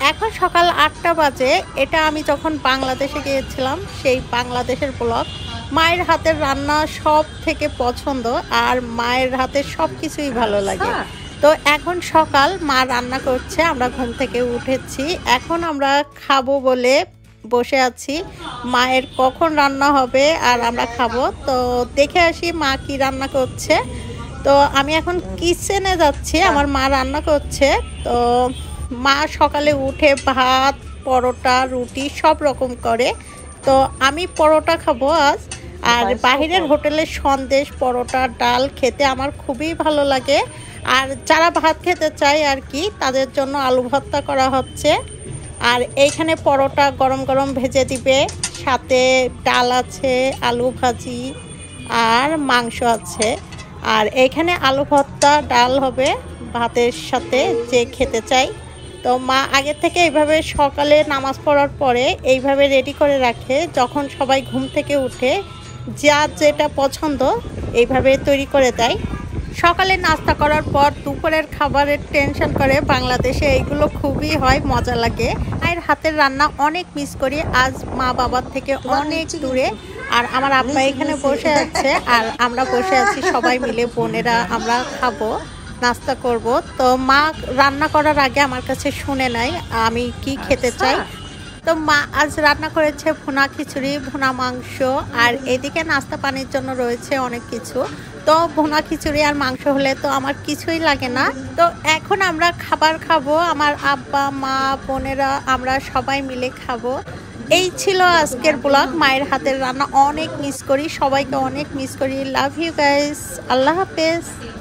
এখন সকাল ৮টা বাজে। এটা আমি যখন বাংলাদেশে গিয়েছিলাম সেই বাংলাদেশের ব্লগ। মায়ের হাতের রান্না সব থেকে পছন্দ আর মায়ের হাতের সব কিছুই ভালো লাগে। তো এখন সকাল, মা রান্না করছে, আমরা ঘুম থেকে উঠেছি। এখন আমরা খাবো বলে বসে আছি। মায়ের কখন রান্না হবে আর আমরা খাবো। তো দেখে আসি মা কি রান্না করছে। তো আমি এখন কিচেনে যাচ্ছি, আমার মা রান্না করছে। তো মা সকালে উঠে ভাত, পরোটা, রুটি সব রকম করে। তো আমি পরোটা খাবো আজ। আর বাহিরের হোটেলের সন্দেশ, পরোটা, ডাল খেতে আমার খুবই ভালো লাগে। আর যারা ভাত খেতে চায় আর কি, তাদের জন্য আলু ভর্তা করা হচ্ছে। আর এইখানে পরোটা গরম গরম ভেজে দিবে, সাথে ডাল আছে, আলু ভাজি আর মাংস আছে। আর এইখানে আলু ভর্তা, ডাল হবে ভাতের সাথে যে খেতে চাই। তো মা আগে থেকে এইভাবে সকালে নামাজ পড়ার পরে এইভাবে রেডি করে রাখে, যখন সবাই ঘুম থেকে উঠে যার যেটা পছন্দ এইভাবে তৈরি করে দেয়। সকালে নাস্তা করার পর দুপুরের খাবারের টেনশন করে বাংলাদেশে, এইগুলো খুবই হয়, মজা লাগে। মায়ের হাতের রান্না অনেক মিস করি। আজ মা বাবার থেকে অনেক দূরে। আর আমার আব্বা এখানে বসে আছে আর আমরা বসে আছি সবাই মিলে, বোনেরা আমরা খাবো, নাস্তা করব। তো মা রান্না করার আগে আমার কাছে শুনে নাই আমি কি খেতে চাই। তো মা আজ রান্না করেছে ভুনা খিচুড়ি, ভুনা মাংস, আর এদিকে নাস্তা পানির জন্য রয়েছে অনেক কিছু। তো ভুনা খিচুড়ি আর মাংস হলে তো আমার কিছুই লাগে না। তো এখন আমরা খাবার খাবো, আমার আব্বা, মা, বোনেরা আমরা সবাই মিলে খাবো। এই ছিল আজকের ব্লগ। মায়ের হাতের রান্না অনেক মিস করি, সবাইকে অনেক মিস করি। লাভ ইউ গাইস, আল্লাহ হাফেজ।